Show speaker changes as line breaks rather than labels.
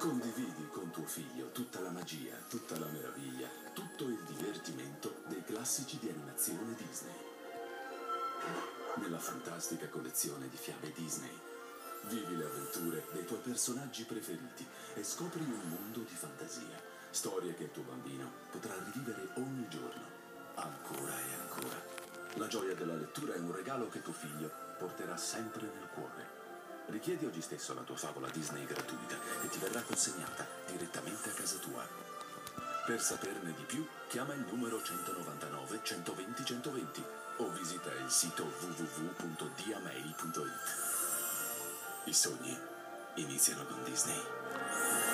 Condividi con tuo figlio tutta la magia, tutta la meraviglia, tutto il divertimento dei classici di animazione Disney. Nella fantastica collezione di fiabe Disney, vivi le avventure dei tuoi personaggi preferiti e scopri un mondo di fantasia, storie che il tuo bambino potrà rivivere ogni giorno, ancora e ancora. La gioia della lettura è un regalo che tuo figlio porterà sempre nel cuore. Richiedi oggi stesso la tua favola Disney gratuita e ti verrà consegnata direttamente a casa tua. Per saperne di più, chiama il numero 199 120 120 o visita il sito www.diamail.it. I sogni iniziano con Disney.